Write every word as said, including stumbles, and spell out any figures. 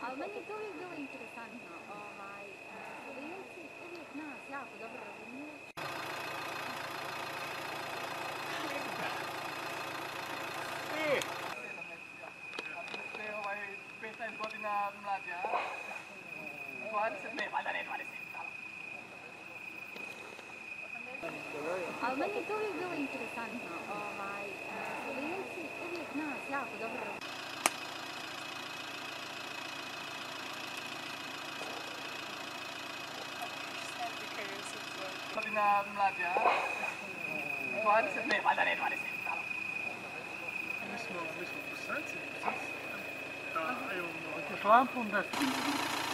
A meni je to uvijek bilo interesantno. Ovaj, Slovenci uvijek nas jako dobro razumiju. E! A ste ovaj petnaest godina mlađi, a? dvadeset, ne, valjda ne dvadeset. A meni je to uvijek bilo interesantno. Ovaj, Slovenci uvijek nas jako dobro razumiju. Godina mlađi, a? dvadeset, ne, valjda ne dvadeset. Mi smo, mi smo Bosanci, da imamo šlampom da